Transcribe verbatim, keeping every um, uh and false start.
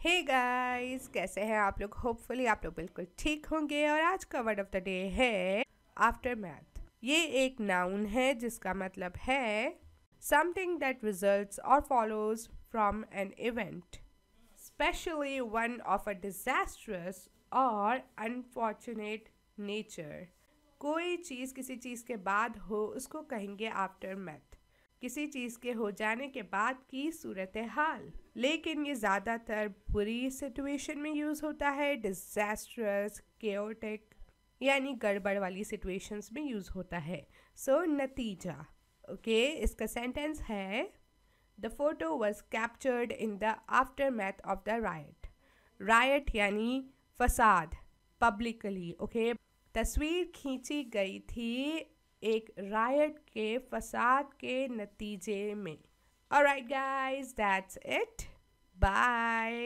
Hey guys, कैसे हैं आप लोग? होपफुली आप लोग बिल्कुल ठीक होंगे। और आज का वर्ड ऑफ द डे है आफ्टरमैथ। ये एक नाउन है जिसका मतलब है समथिंग दैट रिजल्ट्स और follows from an event, specially one of a disastrous और अनफॉर्चुनेट नेचर। कोई चीज़ किसी चीज़ के बाद हो उसको कहेंगे आफ्टरमैथ, किसी चीज़ के हो जाने के बाद की सूरत हाल। लेकिन ये ज़्यादातर बुरी सिचुएशन में यूज़ होता है, डिजास्ट्रस, केओटिक यानी गड़बड़ वाली सिचुएशंस में यूज़ होता है। सो so, नतीजा ओके okay, इसका सेंटेंस है the photo was captured in the aftermath of the riot. Riot यानी फसाद, पब्लिकली ओके। तस्वीर खींची गई थी एक रायट के फसाद के नतीजे में। Alright guys, that's it, bye.